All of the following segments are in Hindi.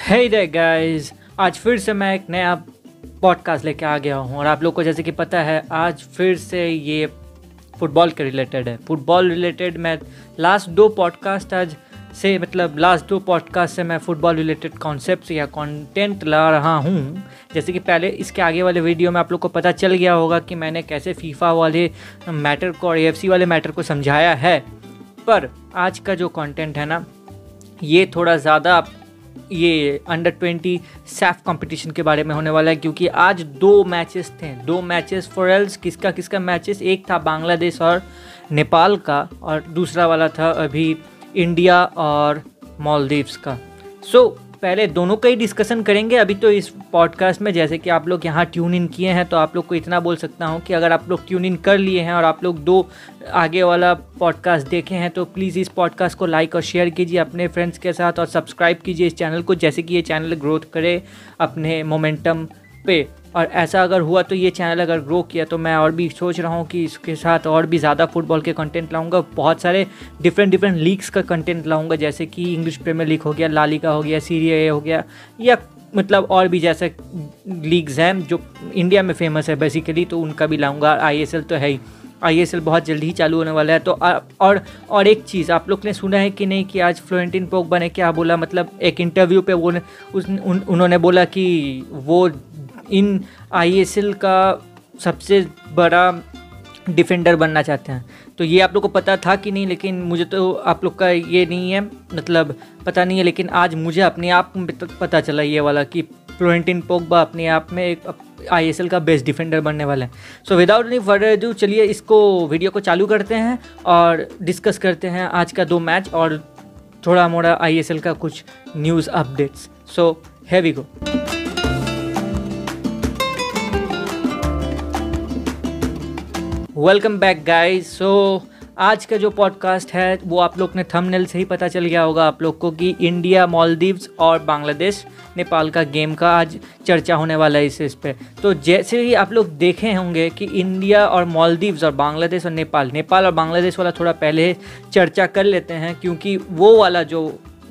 हे देयर गाइस, आज फिर से मैं एक नया पॉडकास्ट लेके आ गया हूँ और आप लोग को जैसे कि पता है आज फिर से ये फुटबॉल के रिलेटेड है। फुटबॉल रिलेटेड मैं लास्ट दो पॉडकास्ट से मैं फुटबॉल रिलेटेड कॉन्सेप्ट्स या कंटेंट ला रहा हूँ। जैसे कि पहले इसके आगे वाले वीडियो में आप लोग को पता चल गया होगा कि मैंने कैसे फीफा वाले मैटर को और एएफसी वाले मैटर को समझाया है, पर आज का जो कंटेंट है ना ये थोड़ा ज़्यादा ये अंडर 20 सैफ कंपटीशन के बारे में होने वाला है, क्योंकि आज दो मैचेस फॉर एल्स किसका मैचेस, एक था बांग्लादेश और नेपाल का और दूसरा वाला था अभी इंडिया और मालदीव्स का। सो पहले दोनों का ही डिस्कशन करेंगे। अभी तो इस पॉडकास्ट में जैसे कि आप लोग यहाँ ट्यून इन किए हैं तो आप लोग को इतना बोल सकता हूँ कि अगर आप लोग ट्यून इन कर लिए हैं और आप लोग दो आगे वाला पॉडकास्ट देखे हैं तो प्लीज़ इस पॉडकास्ट को लाइक और शेयर कीजिए अपने फ्रेंड्स के साथ और सब्सक्राइब कीजिए इस चैनल को, जैसे कि ये चैनल ग्रोथ करे अपने मोमेंटम पे। और ऐसा अगर हुआ तो ये चैनल अगर ग्रो किया तो मैं और भी सोच रहा हूँ कि इसके साथ और भी ज़्यादा फुटबॉल के कंटेंट लाऊंगा, बहुत सारे डिफरेंट लीग्स का कंटेंट लाऊंगा, जैसे कि इंग्लिश प्रीमियर लीग हो गया, ला लीगा हो गया, सीरी ए हो गया, या मतलब और भी जैसे लीग्स हैं जो इंडिया में फेमस है बेसिकली, तो उनका भी लाऊंगा। आईएसएल तो है ही, आईएसएल बहुत जल्दी ही चालू होने वाला है। तो और एक चीज़ आप लोग ने सुना है कि नहीं कि आज फ्लोरेंटिन पोग्बा ने क्या बोला, मतलब एक इंटरव्यू पे उन्होंने बोला कि वो इन आईएसएल का सबसे बड़ा डिफेंडर बनना चाहते हैं। तो ये आप लोग को पता था कि नहीं, लेकिन मुझे तो आप लोग का ये नहीं है, मतलब पता नहीं है, लेकिन आज मुझे अपने आप में पता चला ये वाला कि फ्लोरेंटिन पोग्बा अपने आप में एक आईएसएल का बेस्ट डिफेंडर बनने वाला है। So without any further ado चलिए इसको वीडियो को चालू करते हैं और डिस्कस करते हैं आज का दो मैच और थोड़ा मोड़ा आईएसएल का कुछ news updates. So here we go. Welcome back guys. So आज का जो पॉडकास्ट है वो आप लोग ने थंबनेल से ही पता चल गया होगा आप लोग को कि इंडिया, मालदीव्स और बांग्लादेश, नेपाल का गेम का आज चर्चा होने वाला है इस पे। तो जैसे ही आप लोग देखे होंगे कि इंडिया और मालदीव्स और बांग्लादेश और नेपाल और बांग्लादेश वाला थोड़ा पहले चर्चा कर लेते हैं, क्योंकि वो वाला जो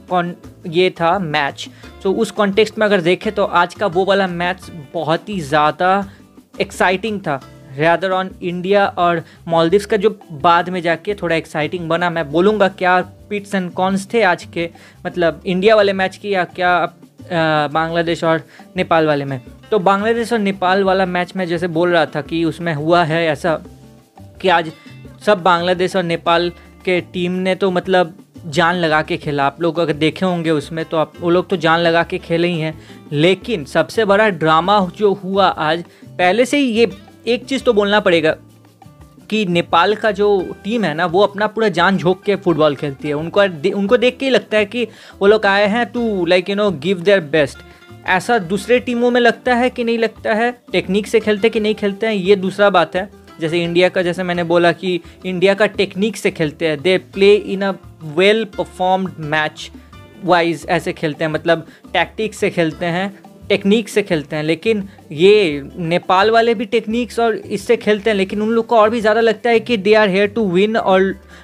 ये था मैच, तो उस कॉन्टेक्स्ट में अगर देखें तो आज का वो वाला मैच बहुत ही ज़्यादा एक्साइटिंग था रेदर ऑन इंडिया और मालदीव्स का, जो बाद में जाके थोड़ा एक्साइटिंग बना। मैं बोलूँगा क्या पिट्स एंड कॉन्स थे आज के, मतलब इंडिया वाले मैच की, या क्या बांग्लादेश और नेपाल वाले में। तो बांग्लादेश और नेपाल वाला मैच में जैसे बोल रहा था कि उसमें हुआ है ऐसा कि आज सब बांग्लादेश और नेपाल के टीम ने तो मतलब जान लगा के खेला। आप लोग अगर देखे होंगे उसमें तो वो लोग तो जान लगा के खेले ही हैं, लेकिन सबसे बड़ा ड्रामा जो हुआ आज, पहले से ही ये एक चीज़ तो बोलना पड़ेगा कि नेपाल का जो टीम है ना वो अपना पूरा जान झोंक के फुटबॉल खेलती है। उनको देख के ही लगता है कि वो लोग आए हैं टू गिव देयर बेस्ट। ऐसा दूसरे टीमों में लगता है कि नहीं लगता है, टेक्निक से खेलते कि नहीं खेलते हैं ये दूसरा बात है। जैसे इंडिया का, जैसे मैंने बोला कि इंडिया का टेक्निक से खेलते हैं, they play in a well performed match wise, ऐसे खेलते हैं, मतलब टैक्टिक से खेलते हैं, टेक्निक से खेलते हैं। लेकिन ये नेपाल वाले भी टेक्निक्स और इससे खेलते हैं, लेकिन उन लोग को और भी ज़्यादा लगता है कि they are here to win और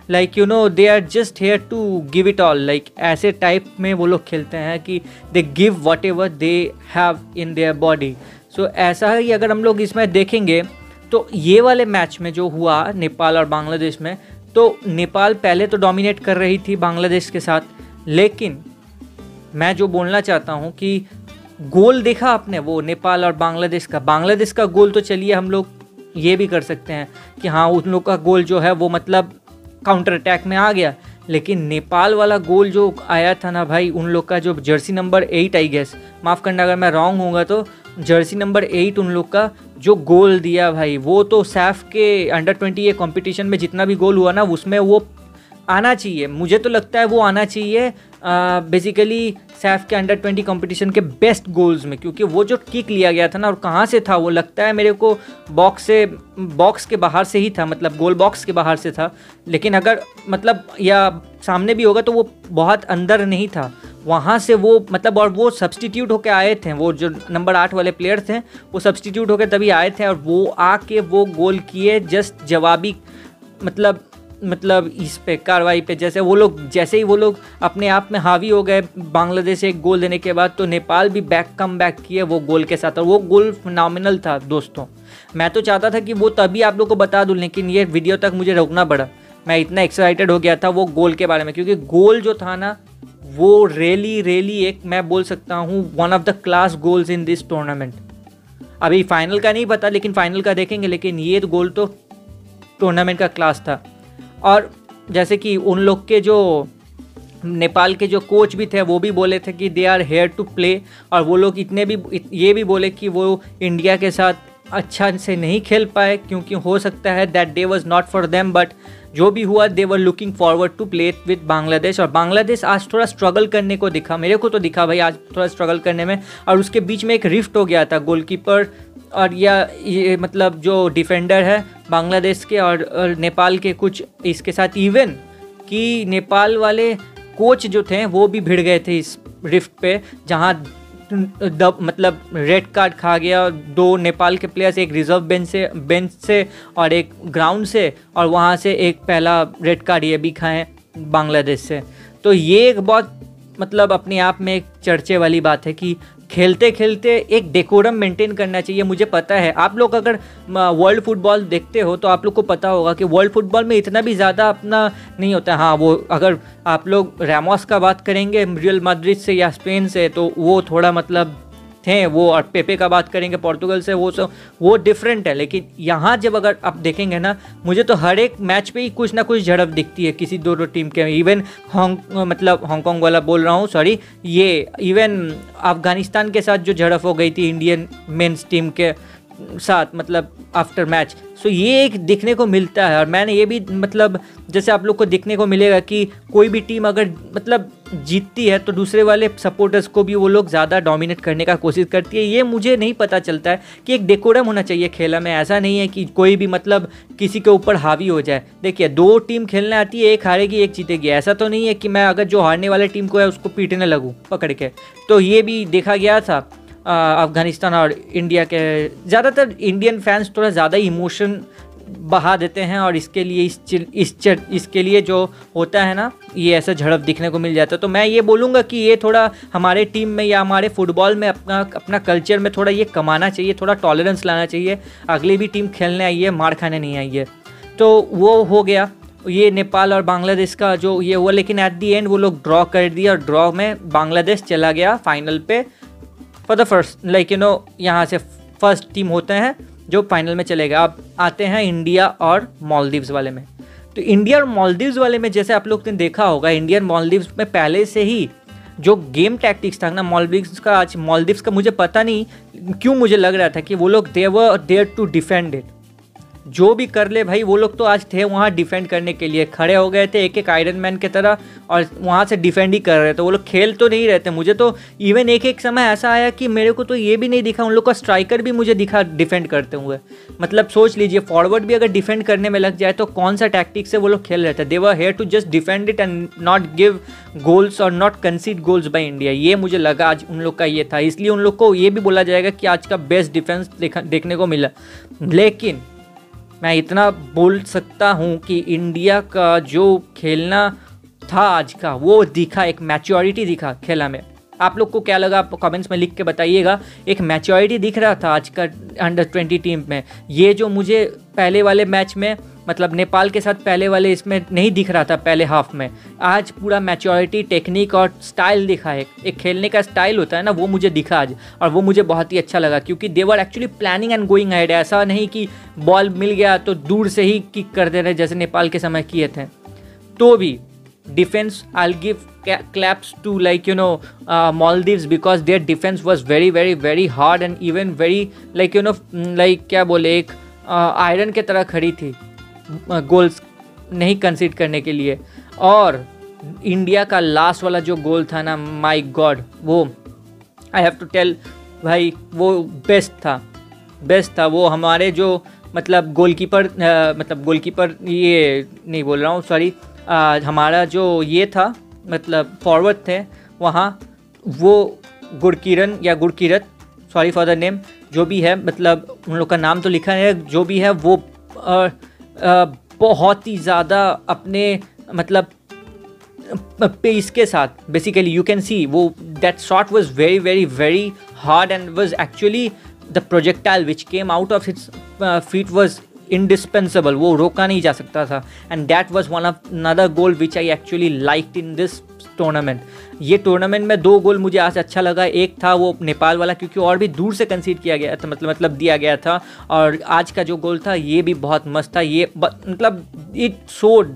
they are just here to give it all, ऐसे टाइप में वो लोग खेलते हैं कि they give whatever they have in their body. So ऐसा ही अगर हम लोग इसमें देखेंगे तो ये वाले मैच में जो हुआ नेपाल और बांग्लादेश में, तो नेपाल पहले तो डोमिनेट कर रही थी बांग्लादेश के साथ, लेकिन मैं जो बोलना चाहता हूँ कि गोल देखा आपने वो नेपाल और बांग्लादेश का गोल, तो चलिए हम लोग ये भी कर सकते हैं कि हाँ उन लोग का गोल जो है वो मतलब काउंटर अटैक में आ गया, लेकिन नेपाल वाला गोल जो आया था ना भाई, उन लोग का जो जर्सी नंबर 8, आई गेस, माफ़ करना अगर मैं रॉन्ग होऊंगा, तो जर्सी नंबर 8 उन लोग का जो गोल दिया भाई, वो तो सैफ के अंडर 20 ये कॉम्पिटिशन में जितना भी गोल हुआ ना उसमें वो आना चाहिए। मुझे तो लगता है वो आना चाहिए बेसिकली सैफ के अंडर 20 कंपटीशन के बेस्ट गोल्स में, क्योंकि वो जो किक लिया गया था ना और कहाँ से था, वो लगता है मेरे को बॉक्स के बाहर से ही था, मतलब गोल बॉक्स के बाहर से था, लेकिन अगर मतलब या सामने भी होगा तो वो बहुत अंदर नहीं था, वहाँ से वो मतलब, और वो सब्सटीट्यूट होके आए थे, वो जो नंबर 8 वाले प्लेयर थे वो सब्सटीट्यूट होके तभी आए थे और वो आके वो गोल किए, जस्ट जवाबी मतलब मतलब इस पे कार्रवाई पे, जैसे ही वो लोग अपने आप में हावी हो गए बांग्लादेश से एक गोल देने के बाद, तो नेपाल भी कम बैक किए वो गोल के साथ, और वो गोल फिनोमिनल था दोस्तों। मैं तो चाहता था कि वो तभी आप लोग को बता दूं, लेकिन ये वीडियो तक मुझे रोकना पड़ा। मैं इतना एक्साइटेड हो गया था वो गोल के बारे में, क्योंकि गोल जो था ना वो रियली एक, मैं बोल सकता हूँ, one of the class goals in this tournament. अभी फाइनल का नहीं पता, लेकिन फाइनल का देखेंगे, लेकिन ये गोल तो टूर्नामेंट का क्लास था। और जैसे कि उन लोग के जो नेपाल के जो कोच भी थे वो भी बोले थे कि they are here to play, और वो लोग ये भी बोले कि वो इंडिया के साथ अच्छा से नहीं खेल पाए, क्योंकि हो सकता है that day was not for them, but जो भी हुआ they were looking forward to play with Bangladesh. और बांग्लादेश आज थोड़ा स्ट्रगल करने को दिखा, मेरे को तो दिखा भाई आज थोड़ा स्ट्रगल करने में, और उसके बीच में एक रिफ्ट हो गया था गोलकीपर और ये मतलब जो डिफेंडर है बांग्लादेश के और नेपाल के कुछ इसके साथ, इवन कि नेपाल वाले कोच जो थे वो भी भिड़ गए थे इस रिफ्ट पे, जहाँ मतलब रेड कार्ड खा गया 2 नेपाल के प्लेयर्स, एक रिजर्व बेंच से और एक ग्राउंड से, और वहाँ से एक पहला रेड कार्ड ये भी खाएं बांग्लादेश से। तो ये एक बहुत मतलब अपने आप में एक चर्चे वाली बात है कि खेलते खेलते एक डेकोरम मेंटेन करना चाहिए। मुझे पता है आप लोग अगर वर्ल्ड फुटबॉल देखते हो तो आप लोग को पता होगा कि वर्ल्ड फुटबॉल में इतना भी ज़्यादा अपना नहीं होता है। हाँ, वो अगर आप लोग रैमोस का बात करेंगे रियल मैड्रिड से या स्पेन से, तो वो थोड़ा मतलब थे वो, और पेपे का बात करेंगे पोर्तुगल से, वो डिफरेंट है। लेकिन यहाँ जब अगर आप देखेंगे ना, मुझे तो हर एक मैच पे ही कुछ ना कुछ झड़प दिखती है किसी दोनों टीम के। इवन हांगकांग वाला बोल रहा हूँ, सॉरी, ये इवन अफगानिस्तान के साथ जो झड़प हो गई थी इंडियन मेंस टीम के साथ, मतलब आफ्टर मैच, सो ये एक दिखने को मिलता है। और मैंने ये भी मतलब जैसे आप लोग को दिखने को मिलेगा कि कोई भी टीम अगर मतलब जीतती है तो दूसरे वाले सपोर्टर्स को भी वो लोग ज़्यादा डोमिनेट करने का कोशिश करती है। ये मुझे नहीं पता चलता है कि एक डेकोरम होना चाहिए खेला में। ऐसा नहीं है कि कोई भी मतलब किसी के ऊपर हावी हो जाए। देखिए, 2 टीम खेलने आती है, एक हारेगी एक जीतेगी। ऐसा तो नहीं है कि मैं अगर जो हारने वाले टीम को है उसको पीटने लगूँ पकड़ के। तो ये भी देखा गया था अफगानिस्तान और इंडिया के। ज़्यादातर इंडियन फैंस थोड़ा ज़्यादा इमोशन बहा देते हैं, और इसके लिए इसके लिए जो होता है ना, ये ऐसा झड़प दिखने को मिल जाता है। तो मैं ये बोलूँगा कि ये थोड़ा हमारे टीम में या हमारे फुटबॉल में अपना कल्चर में थोड़ा ये कमाना चाहिए, थोड़ा टॉलरेंस लाना चाहिए। अगली भी टीम खेलने आई है, मार खाने नहीं आई है। तो वो हो गया ये नेपाल और बांग्लादेश का जो ये हुआ। लेकिन एट दी एंड वो लोग ड्रॉ कर दिया, और ड्रॉ में बांग्लादेश चला गया फाइनल पे फॉर द फर्स्ट, यहाँ से फर्स्ट टीम होते हैं जो फाइनल में चलेगा। अब आते हैं इंडिया और मालदीव्स वाले में। तो इंडिया और मालदीव्स वाले में जैसे आप लोग ने देखा होगा, इंडिया और मालदीव्स में पहले से ही जो गेम टैक्टिक्स था ना मालदीव्स का मुझे पता नहीं क्यों मुझे लग रहा था कि वो लोग they were there to defend it. जो भी कर ले भाई, वो लोग तो आज थे वहाँ डिफेंड करने के लिए, खड़े हो गए थे एक आयरन मैन की तरह, और वहाँ से डिफेंड ही कर रहे थे। वो लोग खेल तो नहीं रहते। मुझे तो इवन एक समय ऐसा आया कि मेरे को तो ये भी नहीं दिखा, उन लोग का स्ट्राइकर भी मुझे दिखा डिफेंड करते हुए। मतलब सोच लीजिए, फॉरवर्ड भी अगर डिफेंड करने में लग जाए तो कौन सा टैक्टिक से वो लोग खेल रहे थे। They were here to just defend it and not give goals और not concede goals by India. ये मुझे लगा आज उन लोग का ये था, इसलिए उन लोग को ये भी बोला जाएगा कि आज का बेस्ट डिफेंस देखने को मिला। लेकिन मैं इतना बोल सकता हूँ कि इंडिया का जो खेलना था आज का, वो दिखा, एक मैच्योरिटी दिखा खेला में। आप लोग को क्या लगा, आप कमेंट्स में लिख के बताइएगा। एक मैच्योरिटी दिख रहा था आज का अंडर 20 टीम में। ये जो मुझे पहले वाले मैच में, मतलब नेपाल के साथ पहले वाले इसमें नहीं दिख रहा था पहले हाफ में, आज पूरा मैच्योरिटी, टेक्निक और स्टाइल दिखा है। एक खेलने का स्टाइल होता है ना, वो मुझे दिखा आज, और वो मुझे बहुत ही अच्छा लगा, क्योंकि they were actually planning and going ahead. ऐसा नहीं कि बॉल मिल गया तो दूर से ही किक कर दे रहे जैसे नेपाल के समय किए थे। तो भी defence, I give claps to Maldives, because their defense was very very very hard and even very क्या बोले, एक आयरन के तरह खड़ी थी गोल्स नहीं कंसीड करने के लिए। और इंडिया का लास्ट वाला जो गोल था ना, माय गॉड, वो आई हैव टू टेल भाई, वो बेस्ट था। वो हमारे जो मतलब गोलकीपर ये नहीं बोल रहा हूँ, सॉरी, हमारा जो ये था मतलब फॉरवर्ड थे वहाँ, वो Gurkirat, sorry for the name, जो भी है, मतलब उन लोग का नाम तो लिखा है, जो भी है वो बहुत ही ज़्यादा अपने मतलब पेस के साथ बेसिकली यू कैन सी वो that shot was very very very hard and was actually the projectile which came out of his feet was indispensable, वो रोका नहीं जा सकता था। And that was one of another goal which I actually liked in this tournament. ये टूर्नामेंट में 2 गोल मुझे आज अच्छा लगा। एक था वो नेपाल वाला, क्योंकि और भी दूर से कंसीड किया गया था, मतलब दिया गया था। और आज का जो गोल था ये भी बहुत मस्त था। ये मतलब it showed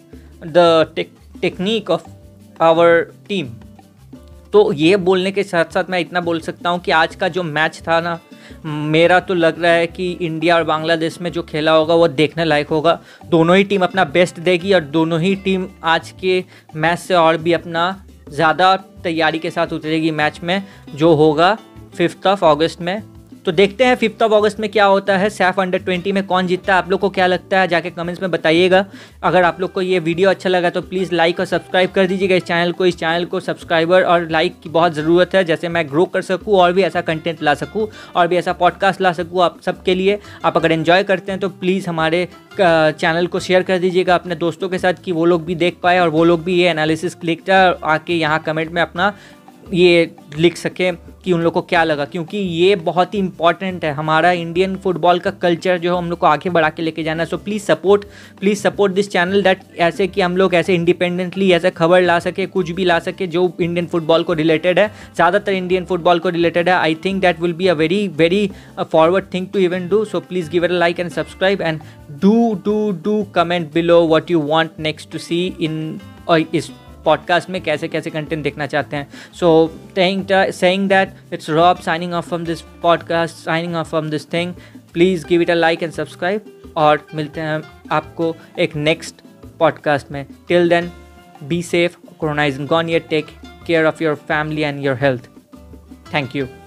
the technique of our team. तो ये बोलने के साथ साथ मैं इतना बोल सकता हूँ कि आज का जो मैच था ना, मेरा तो लग रहा है कि इंडिया और बांग्लादेश में जो खेला होगा वो देखने लायक होगा। दोनों ही टीम अपना बेस्ट देगी और दोनों ही टीम आज के मैच से और भी अपना ज़्यादा तैयारी के साथ उतरेगी मैच में, जो होगा 5 अगस्त में। तो देखते हैं 5 अगस्त में क्या होता है, सैफ अंडर 20 में कौन जीतता है। आप लोग को क्या लगता है जाके कमेंट्स में बताइएगा। अगर आप लोग को ये वीडियो अच्छा लगा तो प्लीज़ लाइक और सब्सक्राइब कर दीजिएगा इस चैनल को सब्सक्राइबर और लाइक की बहुत ज़रूरत है, जैसे मैं ग्रो कर सकूँ और भी ऐसा कंटेंट ला सकूँ और भी ऐसा पॉडकास्ट ला सकूँ आप सबके लिए। आप अगर एंजॉय करते हैं तो प्लीज़ हमारे चैनल को शेयर कर दीजिएगा अपने दोस्तों के साथ, कि वो लोग भी देख पाए और वो लोग भी ये एनालिसिस लिख जाए आके यहाँ कमेंट में अपना ये लिख सके कि उन लोग को क्या लगा, क्योंकि ये बहुत ही इंपॉर्टेंट है। हमारा इंडियन फुटबॉल का कल्चर जो हम लोग को आगे बढ़ा के लेके जाना है। So please support this channel, that ऐसे कि हम लोग ऐसे इंडिपेंडेंटली ऐसे खबर ला सके, कुछ भी ला सके जो इंडियन फुटबॉल को रिलेटेड है, ज़्यादातर इंडियन फुटबॉल को रिलेटेड है। I think that will be a very very forward thing to even do. So please give it a like and subscribe and do comment below what you want next to see in इस पॉडकास्ट में, कैसे कैसे कंटेंट देखना चाहते हैं। सो saying that it's Rob signing off from this podcast, signing off from this thing. Please give it a like and subscribe और मिलते हैं आपको एक नेक्स्ट पॉडकास्ट में। Till then, be safe. Corona isn't gone yet. Take care of your family and your health. Thank you.